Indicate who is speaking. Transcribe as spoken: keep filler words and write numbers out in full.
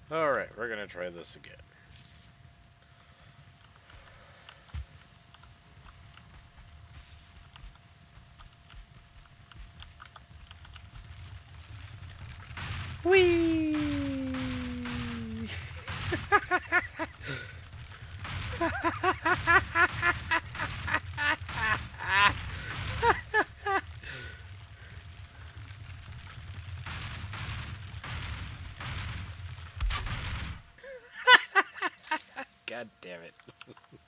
Speaker 1: Alright, we're gonna try this again. Whee! God damn it.